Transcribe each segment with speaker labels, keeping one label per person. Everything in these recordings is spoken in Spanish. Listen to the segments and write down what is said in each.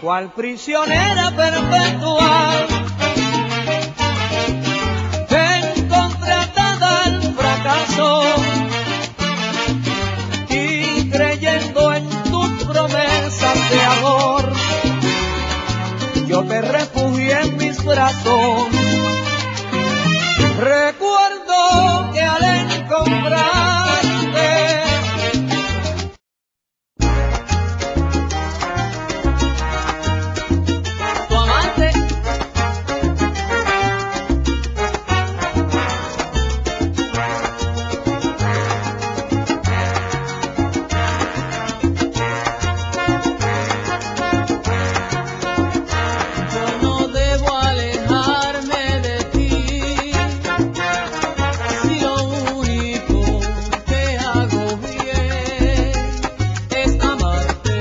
Speaker 1: cual prisionera perpetua. Te encontré atada al fracaso y creyendo en tus promesas de amor, yo te refugié en mis brazos. Recuerdo que al encontrarte tu amante, yo no debo alejarme de ti, si lo único que hago bien es amarte.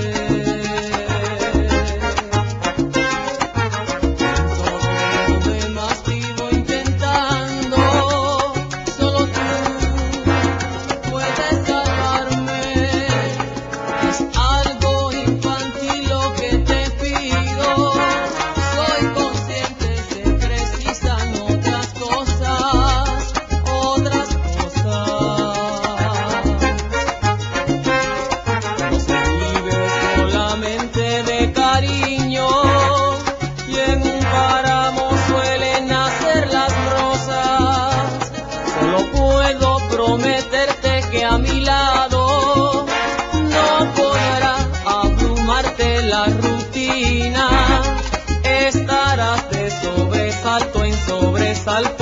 Speaker 1: Todo lo demás vivo intentando, solo tú puedes salvarme. Es algo infantil lo que te pido, soy consciente, se precisan otras cosas, otras cosas. No se vive solamente de cariño, y en un páramo suelen nacer las rosas. Solo puedo prometerte que a mi lado no podrá abrumarte la rutina. Estarás de sobresalto en sobresalto.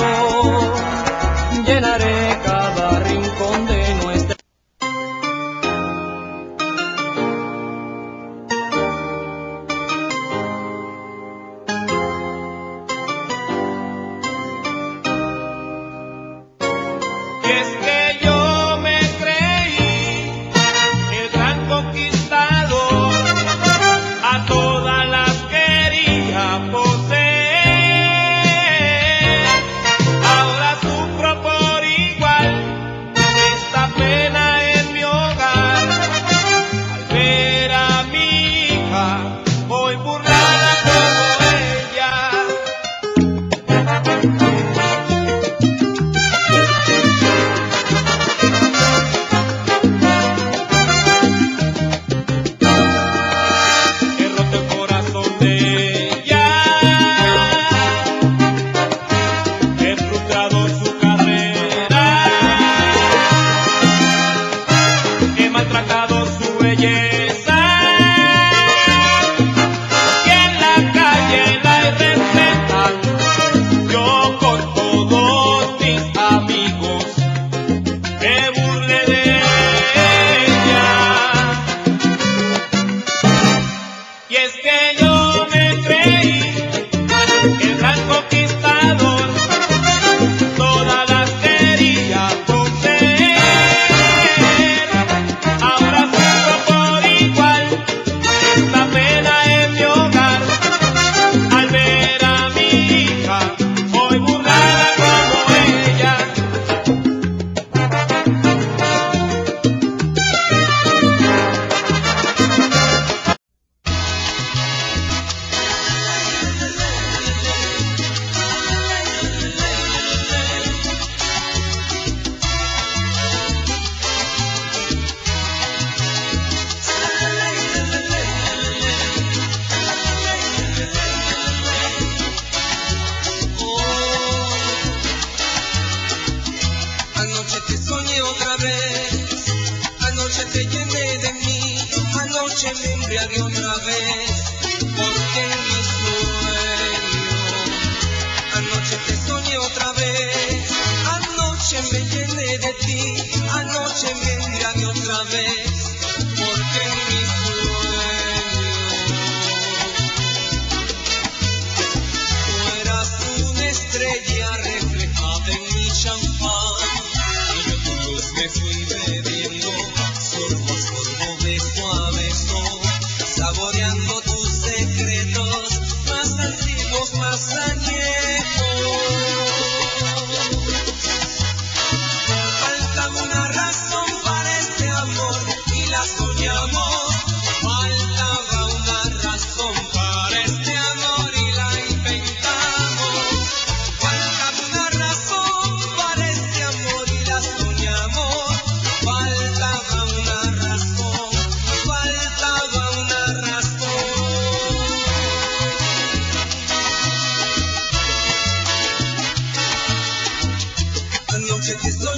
Speaker 1: Llenaré cada rincón de nuestra.
Speaker 2: Es que yo me creí el gran conquistador, a todas las quería poseer.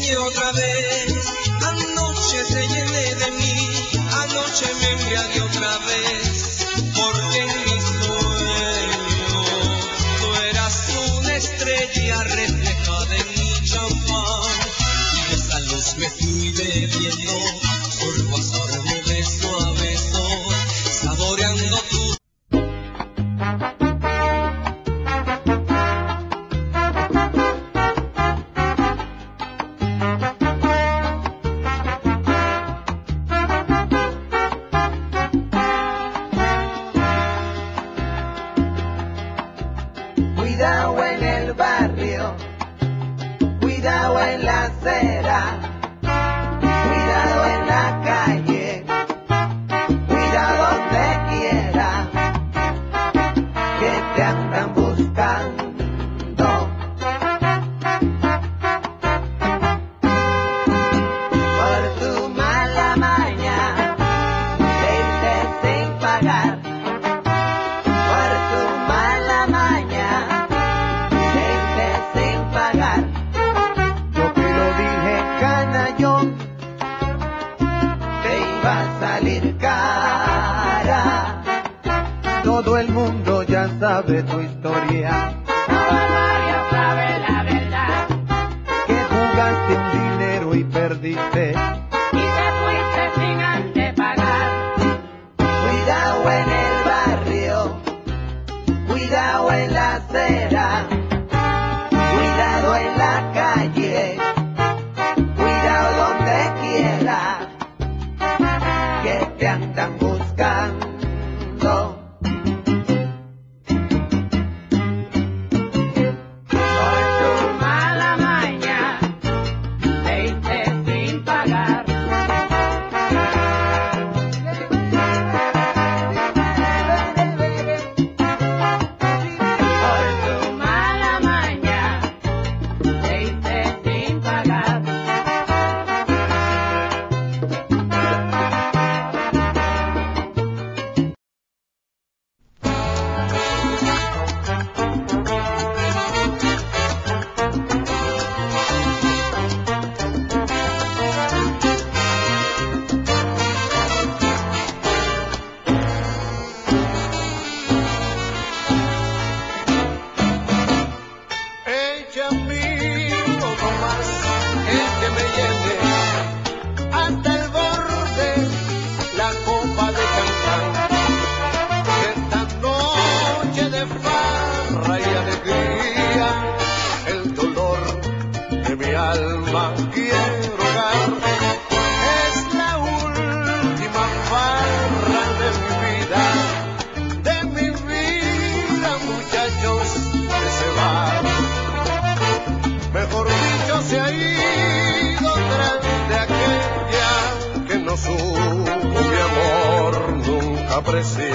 Speaker 3: engañé otra vez. Anoche te llené de mí, anoche me embriagué otra vez, porque en mis sueños tú eras una estrella reflejada en mi champán, y esa luz me fui bebiendo, sorbo a sorbo, beso a beso, saboreando tu.
Speaker 1: Cuidado en el barrio, cuidado en la acera, cuidado en la calle, cuidado donde quiera, que te andan buscando. Por tu mala maña, de irte sin pagar, por tu mala maña, sin pagar. Yo te lo dije, canallón, te iba a salir cara. Todo el mundo ya sabe tu historia.
Speaker 4: Todo el barrio sabe la verdad.
Speaker 1: Que jugaste un dinero y perdiste.
Speaker 4: Y te fuiste sin antes pagar.
Speaker 1: Cuidado en el barrio, cuidado en la acera, cuidado en la calle, cuidado donde quiera, que te andan buscando.
Speaker 4: Por tu mala maña, te irte sin pagar. Por tu mala maña, te irte sin pagar.
Speaker 2: Echa a mí un poco más, el que me llene hasta el borde la copa de champán. Esta noche de farra y alegría, el dolor de mi alma quiero dar. Es la última farra de mi vida, muchachos, que se va. Mejor dicho, se ha ido tras de aquella que no supo mi amor nunca apreciar.